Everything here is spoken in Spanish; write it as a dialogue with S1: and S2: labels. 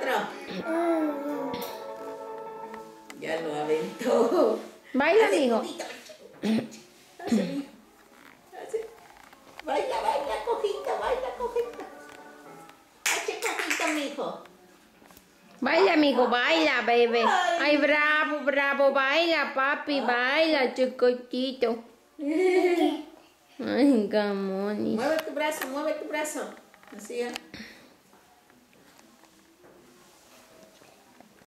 S1: otro. Ya lo aventó.
S2: Baila, mijo.
S1: Así, mijo. Así. Baila, baila, cojita, baila, cojita. Hace cojita, mijo.
S2: Baila, mijo, baila, bebé. Ay, bravo, bravo, baila, papi, baila, chiquitito. Ay, gamoni.
S1: Mueve tu brazo, mueve tu brazo. Así,